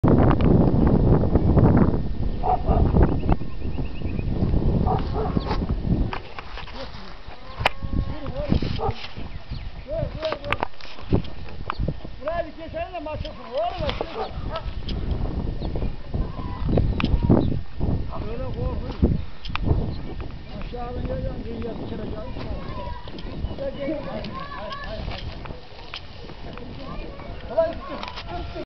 Buraya bir keselim de masasın. Oğlum açıyorsun. Böyle korkun. Aşağıdan geliyorum. Dünya bitireceğiz. Kolay gelsin.